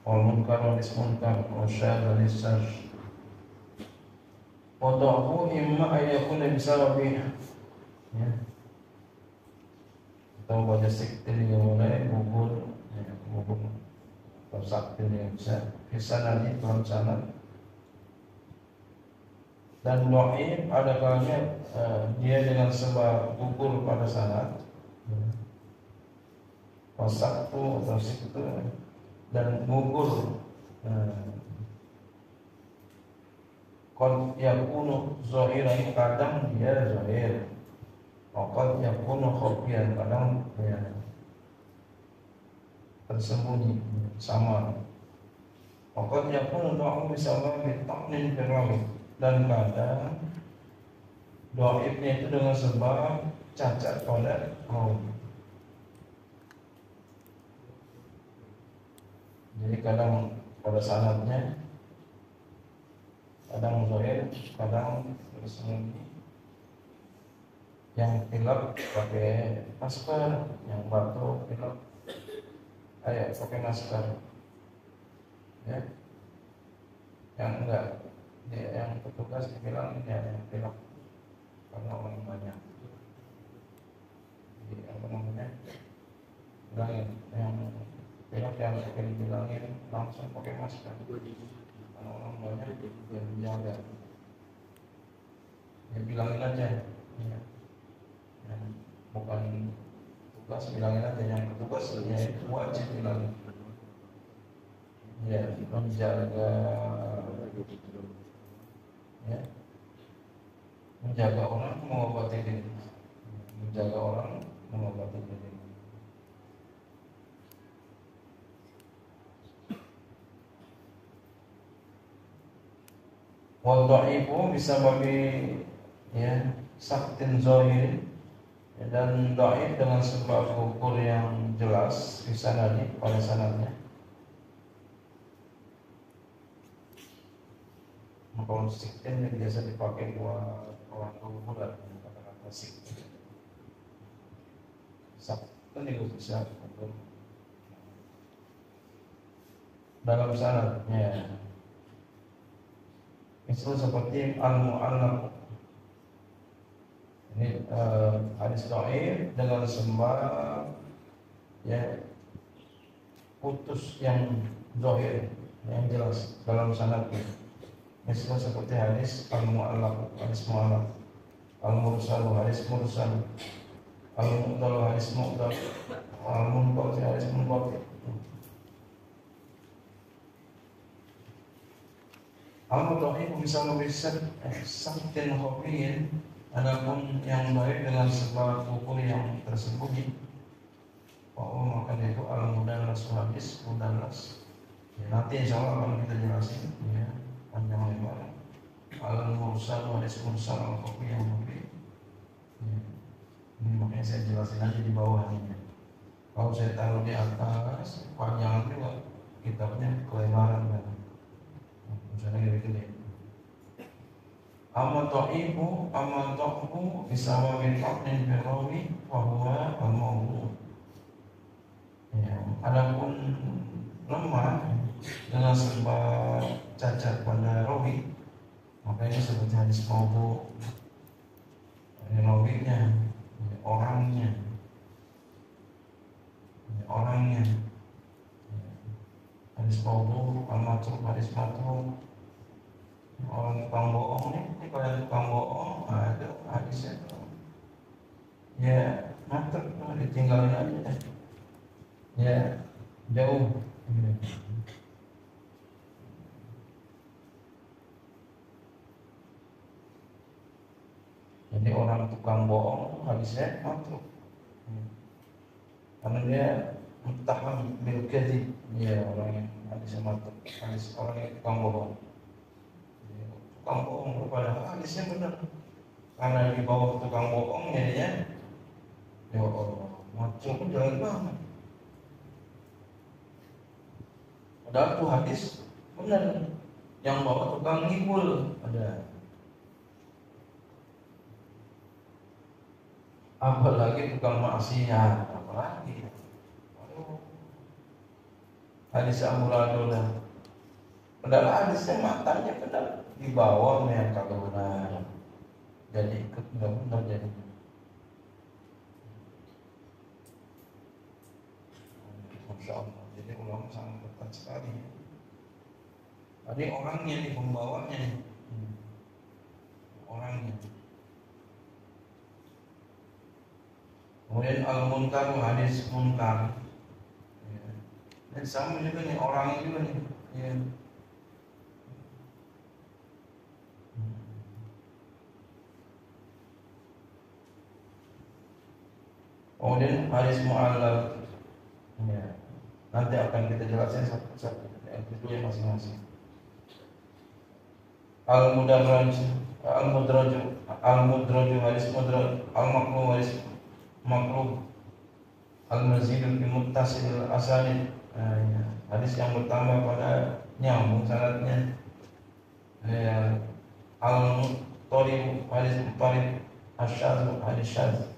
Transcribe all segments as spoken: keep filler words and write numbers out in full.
wal munkar wal munkar wa syadz wal syadz. Wa da'fu imma ayakuna bisababi ya. Atau baca siktin yang mulai gugur ya, gugur atau saktin yang bisa bisa nanti dalam sanad. Dan dhaif ada kalanya uh, dia dengan sebab gugur pada sanad wasaktu atau siktu dan gugur kon yakunu zahiran kadang dia zahir qad yakunu khafiyan kadang ya tersembunyi sama qad yakunu doa misalnya bitaqnin firawi dan kadang dhaifnya itu dengan sebab cacat pada rawi. Jadi kadang pada sanadnya kadang zahir, kadang tersembunyi. Yang pilek pakai masker, yang batuk pilek ayo pakai masker. Ya. Yang enggak, dia yang petugas dibilang ya yang pilek karena orang banyak. Jadi apa namanya? Bilangin yang pilek yang pakai dibilangin langsung pakai masker. Karena orang banyak dia menjaga. Ya bilangin aja. Ya. Ya, bukan tugas bilangin aja yang tugas ya itu wajib bilangin. Ya menjaga ya menjaga orang mengobati diri, menjaga orang mengobati diri. Wal dha'ifu bisa bagi ya saktin zahir dan dhaif dengan sebab ukur yang jelas di sanadnya pada sanadnya. Maka siktin yang biasa dipakai buat orang kuburan kata-kata siktin. Saktin juga bisa untuk dalam sanadnya. Misal seperti al-mu'allaq. Ini uh, hadis dhaif dengan sebab ya putus yang zahir yang jelas dalam sanadnya. Misal seperti hadis al-mu'allaq, hadis mu'allaq, al-mursal, hadis mursal, al-mu'dal, hadis mu'dal, al-munqati, hadis munqati. Al-dhaif bisa memberikan saktin khafiyin. Adapun yang baik dengan sebab ukur yang tersembunyi, oh maka itu al-mudallas hadis mudallas. Ya, nanti insya Allah akan kita jelasin ya panjang lebar. Al-mursal hadis mursal al-khafi yang lebih. Ya. Ini makanya saya jelasin aja di bawahnya. Kalau saya taruh di atas panjang juga kitabnya kelebaran kan. Misalnya gede-gede. Amma ta'ibu amma ta'bu bisawa min faqnin birawi fahuwa al-mawdu. Ya, adapun lemah dengan sebab cacat pada rawi maka ini seperti hadis mawdu. Ini rawinya, ini orangnya, ini orangnya. Hadis mawdu, al-matruk, hadis matruk. Orang tukang bohong nih, ini kalau yang tukang bohong ada hadisnya tuh. Ya, mantap, ditinggalin aja. Ya, jauh. Jadi orang tukang bohong hadisnya mantap. Karena dia muttaham bil kadzib. Ya, orang yang hadisnya mantap, hadis orang yang tukang bohong. Tukang bohong padahal hadisnya benar. Karena di bawah tukang bohong jadinya ya Allah, macam pun jalan banget. Padahal tuh hadis benar. Yang bawa tukang ngibul ada. Apalagi tukang maksiat, apalagi. Aduh. hadis amburadul. Padahal hadisnya matanya padahal di bawah yang kalau benar jadi ikut nggak benar jadi. Masya Allah. Jadi ulama sangat ketat sekali. Tadi orangnya nih pembawanya nih. Orangnya. Kemudian al-munkar hadis munkar. Ya. Dan sama juga nih orangnya juga nih. Ya. Kemudian hadis mu'allal. Ya. Nanti akan kita jelaskan satu-satu itu yang masing-masing. Al-mudarraj, al-mudraj, al-mudraj hadis mudraj, al-maqlub hadis maqlub, al-mazid fi muttasil al-asanid. Nah, ya. Hadis yang bertambah pada nyambung sanadnya. Ya. Al-mutarib hadis mutarib, asyadz hadis syadz.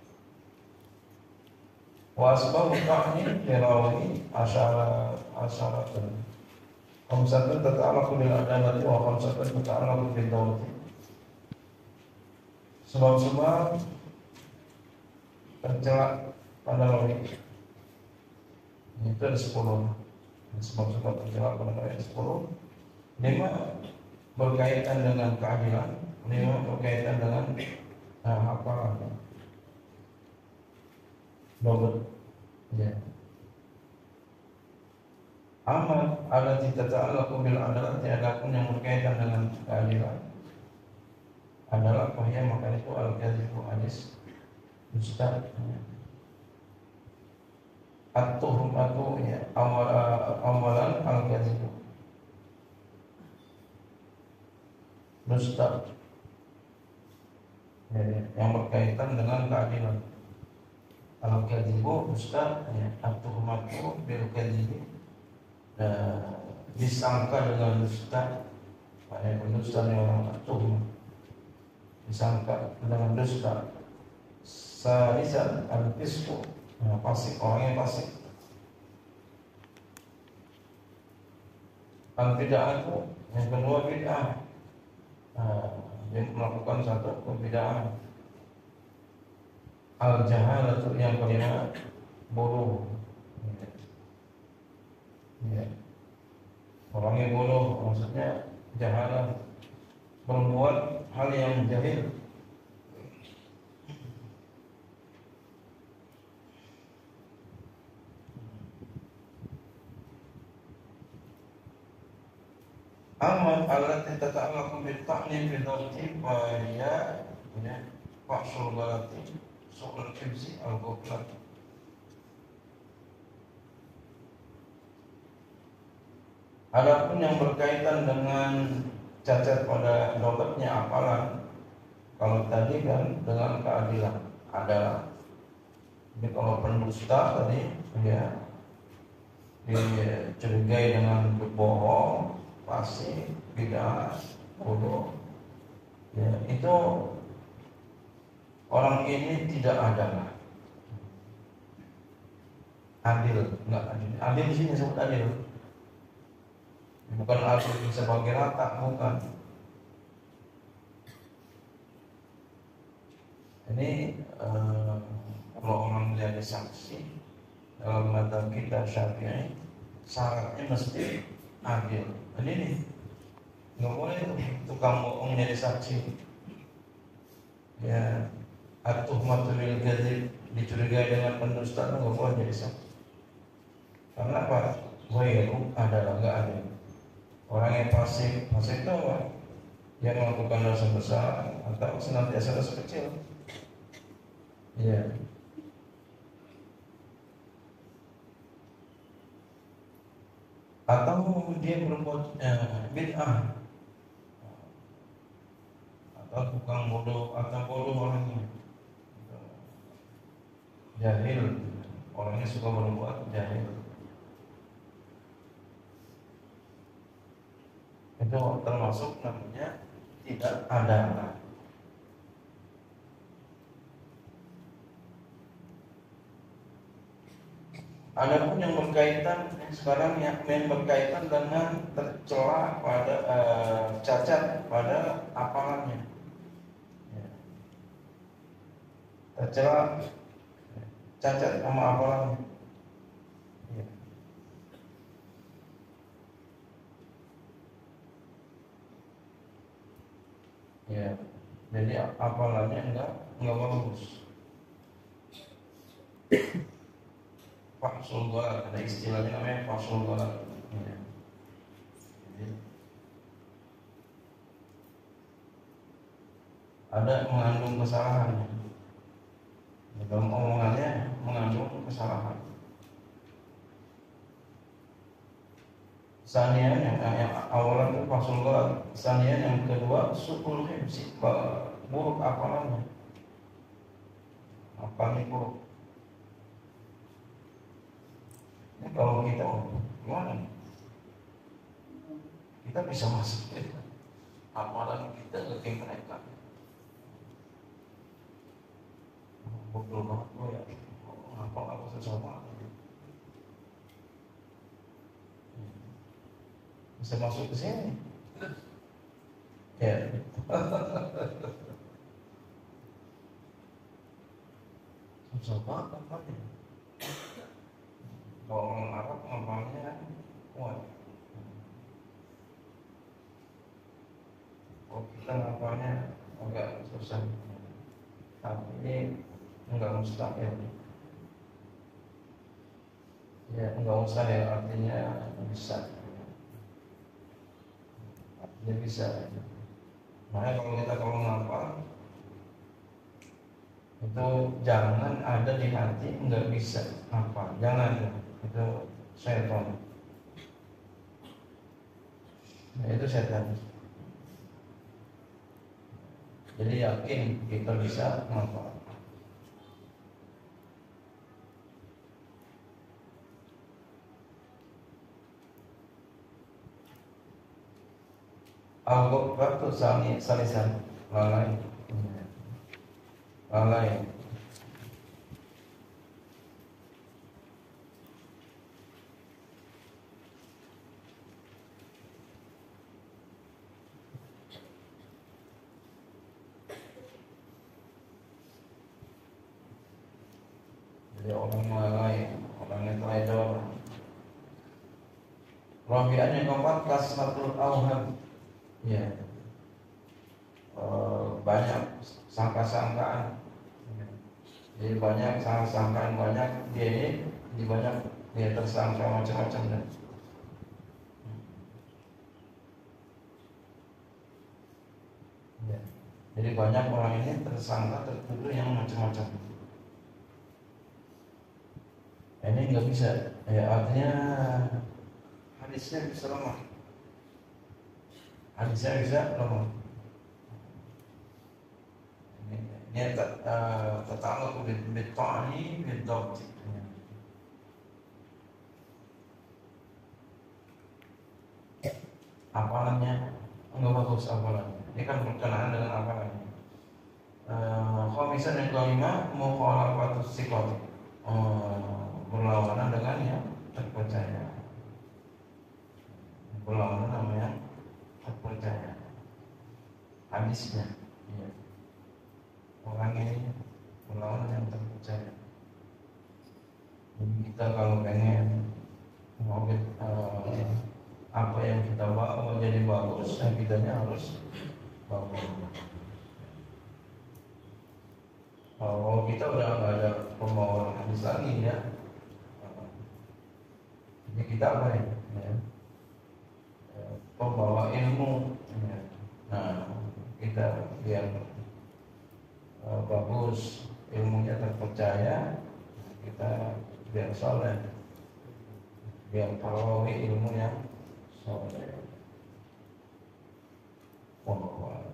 Wa asbabu ta'ni firawi asyara asyaratan. Khamsatun tata'allaqu bil adalati wa khamsatun tata'allaqu bil dawlati. Sebab-sebab tercela pada rawi itu ada sepuluh. Sebab-sebab tercela pada rawi ada sepuluh. Lima berkaitan dengan keadilan, lima berkaitan dengan nah, apa dobel ya. Amal alati tata'allaqu bil adalati, adapun yang berkaitan dengan keadilan adalah bahaya maka itu al-kadzibu hadis dusta. At-tuhmatu ya awal awalan al-kadzibu dusta ya, ya, yang berkaitan dengan keadilan. Al-kadzibu dusta ya, at-tuhmatu bil kadzibi disangka dengan dusta. Pada pendusta ni orang tuhmah disangka dengan dusta. Salisan al-fisqu, nah, fasik, orangnya fasik. Al-bid'atu, yang kedua bid'ah, nah, dia melakukan satu kebid'ahan. Al-jahalatu, yang kelima bodoh. Ya. Orangnya bodoh, maksudnya jahalah, berbuat hal yang jahil. Amal allati tata'allaqu bil ta'lim bil dawti wa ya ya fahsul galati su'ul kibzi al-ghuflat. Adapun yang berkaitan dengan cacat pada dompetnya apalan, kalau tadi kan dengan keadilan adalah. Jadi kalau pendusta tadi ya dicurigai dengan berbohong, pasti tidak bodoh. Ya, itu orang ini tidak adalah adil, enggak adil. Adil di sini disebut adil. Bukan adil sebagai rata, bukan. Ini eh, kalau orang menjadi saksi dalam mata kita Syafi'i, syaratnya mesti adil. Jadi ini nggak boleh tuh tukang bohong jadi saksi. Ya, at-tuhmatu bil kadzib, dicurigai dengan pendusta, nggak boleh jadi saksi. Karena apa? Ghairu adalah nggak adil. Orang yang fasik, fasik itu apa? Yang melakukan dosa besar atau senantiasa dosa kecil. Ya. Atau dia berbuat eh, bid'ah, atau tukang bodoh, atau bodoh orangnya jahil, orangnya suka berbuat jahil. Itu termasuk namanya tidak ada. Adapun yang berkaitan sekarang yang yang berkaitan dengan tercela pada uh, cacat pada hafalannya, ya. Tercela cacat sama hafalannya, ya. Ya, jadi hafalannya enggak enggak bagus. Faksul ghalat, ada istilahnya namanya faksul ghalat. Ya. Jadi, ada mengandung kesalahan. Dalam omongannya mengandung kesalahan. Sanian yang, yang awalan itu faksul ghalat. Sanian yang kedua su'ul hifzi, buruk hafalannya. Hafalnya buruk. Kalau kita gimana? Kita bisa masuk ya. Hafalan kita lebih mereka. Betul banget gue ya. Hafal aku susah banget. Bisa masuk ke sini. Ya. Susah banget hafalnya. Kalau orang Arab ngomongnya kuat. Kalau kita ngapalnya agak susah. Tapi ini enggak mustahil. Ya enggak mustahil, artinya bisa. Artinya bisa. Makanya kalau kita kalau ngapal itu jangan ada di hati enggak bisa apa, jangan. Itu setan. Nah, itu setan. Jadi yakin kita bisa ngapal. Al-Ghafar itu sali salisan lalai. Lalai. Jadi orang lalai, orangnya teledor. Rabi'an yang keempat kasratul auham. Ya. E, banyak sangka-sangkaan. Jadi banyak sangka-sangkaan, banyak dia ini di banyak dia tersangka macam-macam dan. Ya. Jadi banyak orang ini tersangka tertuduh yang macam-macam. Ini nggak bisa, ya artinya hadisnya bisa lemah. Hadisnya bisa lemah. Ini ini tertakluk bitani bidot. Hafalannya nggak bagus hafalannya. Ini kan berkenaan dengan hafalannya. Khamisan yang kelima mukhalafatus siqat. Berlawanan dengan yang terpercaya. Berlawanan sama yang terpercaya. Hadisnya, iya. Orang ini berlawanan yang terpercaya. Jadi kita kalau pengen mau uh, apa yang kita bawa jadi bagus, yang kitanya harus bagus. Kalau kita udah nggak ada pembawaan hadis lagi ya. Jadi kita apa ya? Ya. Pembawa ilmu. Ya. Nah, kita biar uh, bagus, ilmunya terpercaya, kita biar soleh, biar perawi ilmu yang soleh. Wallahu a'lam.